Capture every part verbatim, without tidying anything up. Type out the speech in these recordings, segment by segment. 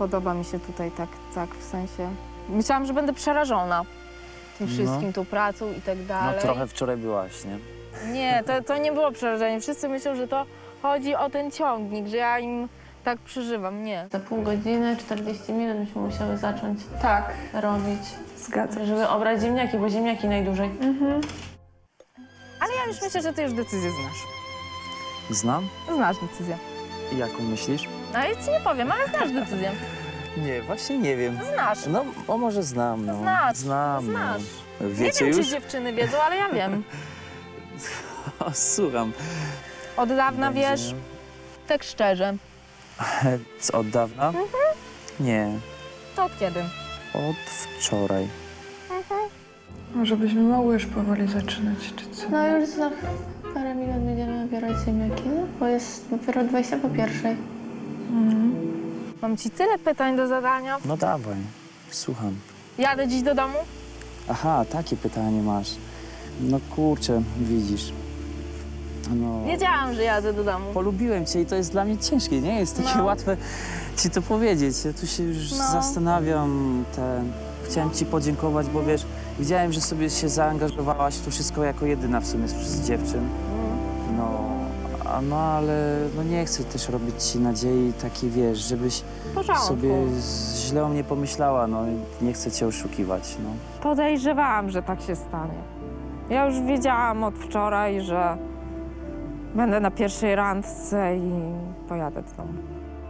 podoba mi się tutaj tak, tak w sensie... Myślałam, że będę przerażona tym wszystkim, No. tą pracą i tak dalej. No trochę wczoraj byłaś, nie? Nie, to, to nie było przerażenie. Wszyscy myślą, że to chodzi o ten ciągnik, że ja im tak przeżywam. Nie. Za pół godziny, czterdzieści minut byśmy musiały zacząć Tak. robić, Zgadzam. żeby obrać ziemniaki, bo ziemniaki najdłużej. Mhm. Ale ja już myślę, że ty już decyzję znasz. Znam? Znasz decyzję. Jaką myślisz? No ja ci nie powiem, ale znasz decyzję. Nie, właśnie nie wiem. Znasz. No, o może znam, no. Znasz. Znam, Znasz. no. Nie Wiecie wiem, już? czy dziewczyny wiedzą, ale ja wiem. O, słucham. Od dawna Będzie. wiesz, tak szczerze. Co, od dawna? Mhm. Nie, To od kiedy? od wczoraj. Może byśmy mogły już powoli zaczynać, czy co? No już za parę minut będziemy nabierać ziemniaki, no, bo jest dopiero dwadzieścia po pierwszej. Mam ci tyle pytań do zadania. No dawaj, słucham. Jadę dziś do domu? Aha, takie pytanie masz. No kurczę, widzisz. No, Wiedziałam, że jadę do domu. polubiłem cię i to jest dla mnie ciężkie, nie jest takie No. łatwe ci to powiedzieć. Ja tu się już No. zastanawiam. Te... Chciałem ci podziękować, bo wiesz, widziałem, że sobie się zaangażowałaś w to wszystko jako jedyna w sumie z dziewczyn. No, a no ale no nie chcę też robić ci nadziei takiej, wiesz, żebyś W porządku. sobie z- źle o mnie pomyślała, no i nie chcę cię oszukiwać, no. Podejrzewałam, że tak się stanie. Ja już wiedziałam od wczoraj, że będę na pierwszej randce i pojadę do domu.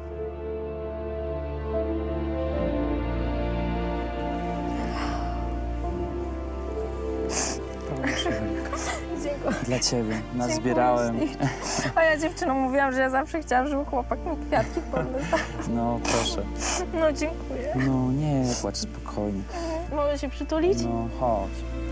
Dziękuję. Dla ciebie, nazbierałem. A ja dziewczynom mówiłam, że ja zawsze chciałam, żeby chłopak mi kwiatki podniósł. No proszę. No dziękuję. No nie płacz, spokojnie. Mogę się przytulić? No chodź.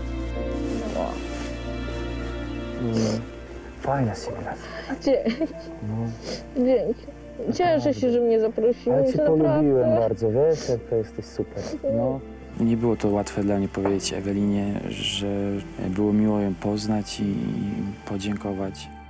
Fajna z ciebie raz. Dzięki. No, Dzięki. Cieszę się, że mnie zaprosiłeś. ale cię naprawdę. polubiłem bardzo, wiesz, jak to jesteś super. No. Nie było to łatwe dla mnie powiedzieć Ewelinie, że było miło ją poznać i podziękować.